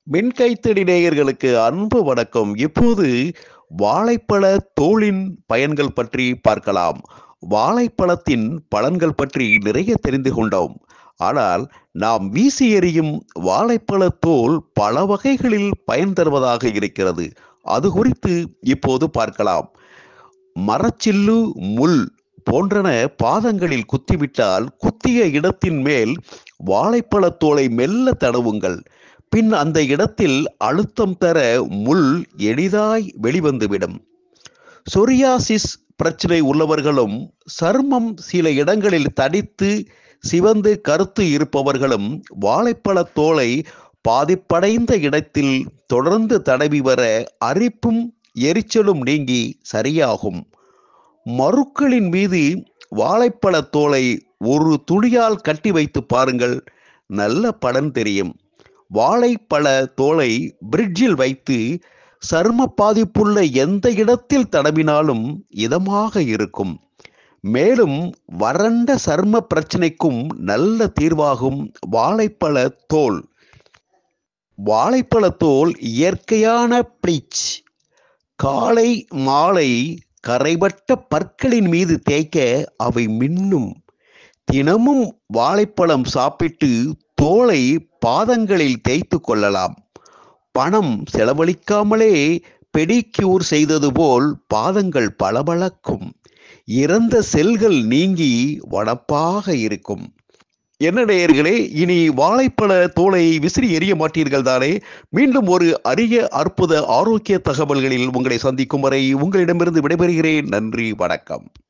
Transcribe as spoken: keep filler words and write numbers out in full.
மின்கைத்தடி நேயர்களுக்கு அன்பு வணக்கம். இப்போது வாழைப்பழ தோலின் பயன்கள் பற்றி பார்க்கலாம். வாழைப்பழத்தின் பலன்கள் பற்றி நிறைய தெரிந்து கொண்டோம். ஆனால் நாம் வீசி எறியும் வாழைப்பழ தோல் பல வகைகளில் பயன் தருவதாக இருக்கிறது. அது குறித்து இப்போது பார்க்கலாம். மரச்சில்லு, முள் போன்றன பாதங்களில் குத்திவிட்டால் குத்திய இடத்தின் மேல் வாழைப்பழத் தோலை மெல்ல தடவுங்கள். பின் அந்த இடத்தில் அழுத்தம் தர முள் எளிதாய் வெளிவந்துவிடும். சொரியாசிஸ் பிரச்சனை உள்ளவர்களும், சருமம் சில இடங்களில் தடித்து சிவந்து கருத்து இருப்பவர்களும் வாழைப்பழத் தோலை பாதிப்படைந்த இடத்தில் தொடர்ந்து தடவி வர அரிப்பும் எரிச்சலும் நீங்கி சரியாகும். மருக்களின் மீது வாழைப்பழத் தோலை ஒரு துணியால் கட்டி வைத்து பாருங்கள், நல்ல பலன் தெரியும். வாழைப்பழ தோலை பிரிட்ஜில் வைத்து சரும பாதிப்புள்ள எந்த இடத்தில் தடவினாலும் இதமாக இருக்கும். மேலும் வறண்ட சரும பிரச்சனைக்கும் நல்ல தீர்வாகும் வாழைப்பழ தோல். வாழைப்பழ தோல் இயற்கையான ப்ளீச். காலை மாலை கரைபட்ட பற்களின் மீது தேய்க்க அவை மின்னும். தினமும் வாழைப்பழம் சாப்பிட்டு தோலை பாதங்களில் தேய்த்து கொள்ளலாம். பணம் செலவழிக்காமலே பெடிக்யூர் செய்தது போல் பாதங்கள் பளபளக்கும். இறந்த செல்கள் நீங்கி வனப்பாக இருக்கும். என்ன நேயர்களே, இனி வாழைப்பழ தோலை விசிறி எறிய மாட்டீர்கள் தானே? மீண்டும் ஒரு அரிய அற்புத ஆரோக்கிய தகவல்களில் உங்களை சந்திக்கும் வரை உங்களிடமிருந்து விடைபெறுகிறேன். நன்றி, வணக்கம்.